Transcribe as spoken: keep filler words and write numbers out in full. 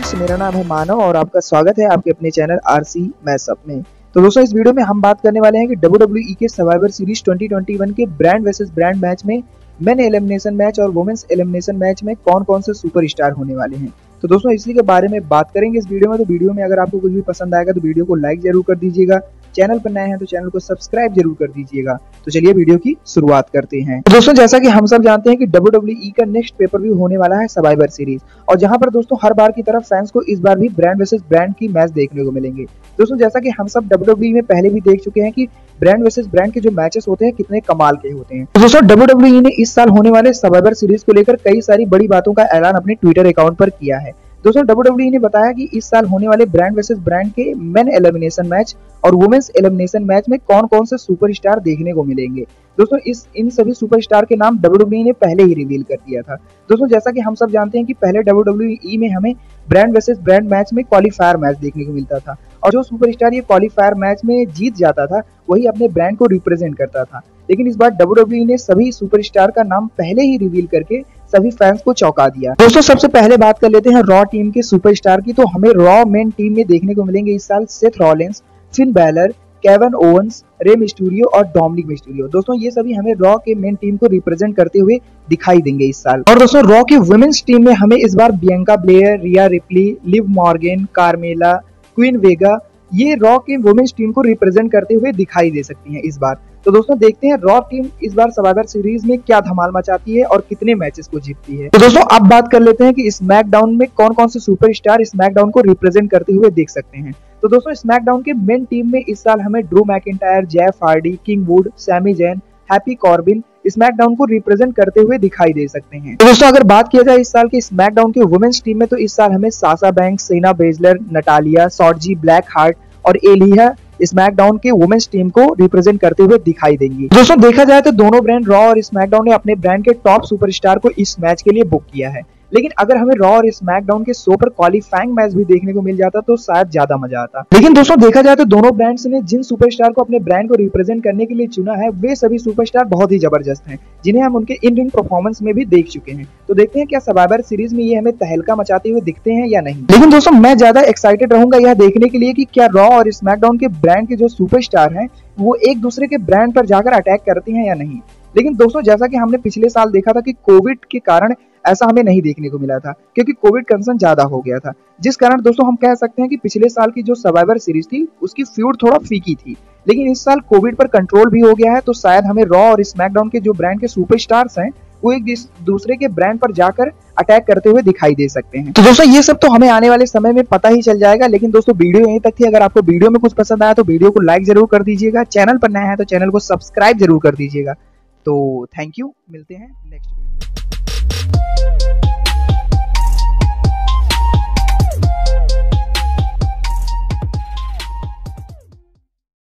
Friends, मेरा नाम है मानव और आपका स्वागत है आपके अपने चैनल आरसी मैशअप में। तो दोस्तों, इस वीडियो में हम बात करने वाले हैं कि डब्ल्यू डब्ल्यू ई के survivor series twenty twenty one के ब्रांड वर्सेस ब्रांड मैच में मेन एलिमिनेशन मैच और वुमेन्स एलिमिनेशन मैच में कौन कौन से सुपरस्टार होने वाले हैं। तो दोस्तों, इसी के बारे में बात करेंगे इस वीडियो में। तो वीडियो में अगर आपको कुछ भी पसंद आएगा तो वीडियो को लाइक जरूर कर दीजिएगा, चैनल पर नए हैं तो चैनल को सब्सक्राइब जरूर कर दीजिएगा। तो चलिए वीडियो की शुरुआत करते हैं। तो दोस्तों, जैसा कि हम सब जानते हैं कि डब्ल्यू डब्ल्यू ई का नेक्स्ट पेपर व्यू होने वाला है सर्वाइवर सीरीज, और जहां पर दोस्तों हर बार की तरफ फैंस को इस बार भी ब्रांड वर्सेस ब्रांड की मैच देखने को मिलेंगे। दोस्तों, जैसा कि हम सब डब्ल्यू डब्ल्यू ई में पहले भी देख चुके हैं कि ब्रांड वर्सेस ब्रांड के जो मैचेस होते हैं कितने कमाल के होते हैं। तो दोस्तों, डब्ल्यू डब्ल्यू ई ने इस साल होने वाले सर्वाइवर सीरीज को लेकर कई सारी बड़ी बातों का ऐलान अपने ट्विटर अकाउंट पर किया है। दोस्तों, डब्ल्यू डब्ल्यू ई ने बताया कि इस साल होने वाले ब्रांड वर्सेस ब्रांड के मेन एलिमिनेशन मैच और वुमेन्स एलिमिनेशन मैच में कौन कौन से सुपरस्टार देखने को मिलेंगे। दोस्तों, इस इन सभी सुपरस्टार के नाम डब्ल्यू डब्ल्यू ई ने पहले ही रिवील कर दिया था। दोस्तों, जैसा कि हम सब जानते हैं कि पहले डब्ल्यू डब्ल्यू ई में हमें ब्रांड वर्सेस ब्रांड मैच में क्वालीफायर मैच देखने को मिलता था, और जो सुपरस्टार ये क्वालीफायर मैच में जीत जाता था वही अपने ब्रांड को रिप्रेजेंट करता था। लेकिन इस बार डब्ल्यू डब्ल्यू ई ने सभी सुपरस्टार का नाम पहले ही रिवील करके सभी फैंस को चौंका दिया। दोस्तों, सबसे पहले बात कर लेते हैं रॉ टीम के सुपरस्टार की। तो हमें रॉ मेन टीम में देखने को मिलेंगे इस साल Seth Rollins, Finn Balor, Kevin Owens, Rey Mysterio और डोमिनिक मिस्टीरियो। दोस्तों, ये सभी हमें रॉ के मेन टीम को रिप्रेजेंट करते हुए दिखाई देंगे इस साल। और दोस्तों, रॉ की वुमेन्स टीम में हमें इस बार Bianca Blair, Rhea Ripley, Liv Morgan, Carmella, Queen Vega, ये रॉ की वुमेन्स टीम को रिप्रेजेंट करते हुए दिखाई दे सकती हैं इस बार। तो दोस्तों, देखते हैं रॉ टीम इस बार सर्वाइवर सीरीज में क्या धमाल मचाती है और कितने मैचेस को जीतती है। तो दोस्तों, अब बात कर लेते हैं कि स्मैकडाउन में कौन कौन से सुपरस्टार स्मैकडाउन को रिप्रेजेंट करते हुए देख सकते हैं। तो दोस्तों, स्मैकडाउन के मेन टीम में इस साल हमें Drew McIntyre, Jeff Hardy, King Woods, Sami Zayn, Happy Corbin SmackDown को रिप्रेजेंट करते हुए दिखाई दे सकते हैं। तो दोस्तों, अगर बात किया जाए इस साल के स्मैकडाउन के वुमेन्स टीम में, तो इस साल हमें Sasha Banks, Shayna Baszler, Natalya, Shotzi Blackheart और एलिया स्मैकडाउन के वुमेन्स टीम को रिप्रेजेंट करते हुए दिखाई देंगी। दोस्तों, देखा जाए तो दोनों ब्रांड रॉ और स्मैकडाउन ने अपने ब्रांड के टॉप सुपरस्टार को इस मैच के लिए बुक किया है। लेकिन अगर हमें रॉ और स्मैकडाउन के शो पर क्वालीफाइंग मैच भी देखने को मिल जाता तो शायद ज्यादा मजा आता। लेकिन दोस्तों, देखा जाए तो दोनों ब्रांड्स ने जिन सुपरस्टार को अपने ब्रांड को रिप्रेजेंट करने के लिए चुना है वे सभी सुपरस्टार बहुत ही जबरदस्त हैं, जिन्हें हम उनके इन रिंग परफॉर्मेंस में भी देख चुके हैं। तो देखते हैं क्या सर्वाइवर सीरीज में ये हमें तहलका मचाते हुए दिखते हैं या नहीं। लेकिन दोस्तों, मैं ज्यादा एक्साइटेड रहूंगा यह देखने के लिए कि क्या रॉ और स्मैकडाउन के ब्रांड के जो सुपरस्टार हैं वो एक दूसरे के ब्रांड पर जाकर अटैक करते हैं या नहीं। लेकिन दोस्तों, जैसा कि हमने पिछले साल देखा था कि कोविड के कारण ऐसा हमें नहीं देखने को मिला था, क्योंकि कोविड कंसर्न ज्यादा हो गया था, जिस कारण दोस्तों हम कह सकते हैं कि पिछले साल की जो सर्वाइवर सीरीज थी उसकी फ्यूड थोड़ा फीकी थी। लेकिन इस साल कोविड पर कंट्रोल भी हो गया है, तो शायद हमें रॉ और स्मैकडाउन के जो ब्रांड के सुपरस्टार्स हैं वो एक दूसरे के ब्रांड पर जाकर अटैक करते हुए दिखाई दे सकते हैं। तो दोस्तों, ये सब तो हमें आने वाले समय में पता ही चल जाएगा। लेकिन दोस्तों, वीडियो यहीं तक थी। अगर आपको वीडियो में कुछ पसंद आया तो वीडियो को लाइक जरूर कर दीजिएगा, चैनल पर नया है तो चैनल को सब्सक्राइब जरूर कर दीजिएगा। तो थैंक यू, मिलते हैं नेक्स्ट वीडियो।